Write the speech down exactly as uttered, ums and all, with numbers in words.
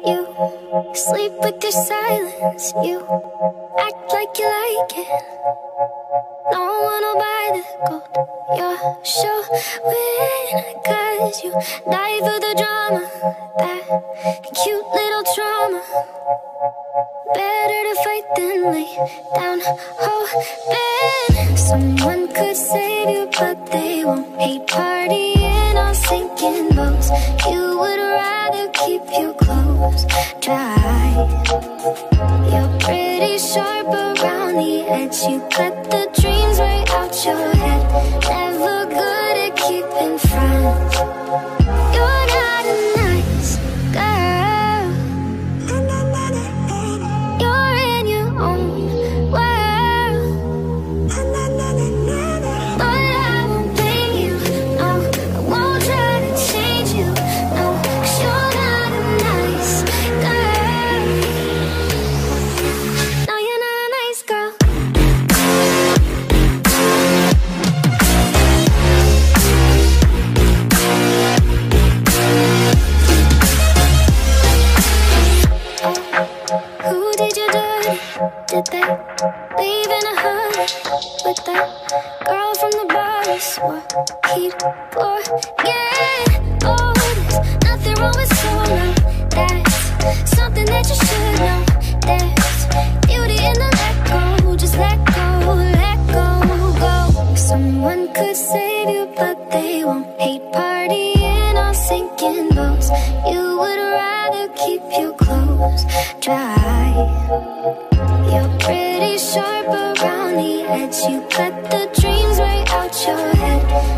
You sleep with your silence. You act like you like it. No one will buy the gold you're showing, 'cause you die for the drama, that cute little trauma. Better to fight than lay down hoping someone could save you, but they won't. Hate partying on sinking boats. You would rather keep your clothes dry. You're pretty sharp around the edge. You cut the dreams right out your head. Never good at keeping friends. You're not a nice girl. You're in your own world. But I won't blame you. No, I won't try to change you. No, 'cause you're not a nice girl. No, you're not a nice girl. Who did you dirty? Did they leave in a hurry with that girl from the bar you swore he'd forget? Oh, there's nothing wrong with solo. That's something that you should know. There's beauty in the let go. Just let go, let go, go. Someone could save you, but they won't. Hate partying on sinking boats. You would rather keep your clothes dry. You're pretty sharp around the edge. You cut the dreams right out your head.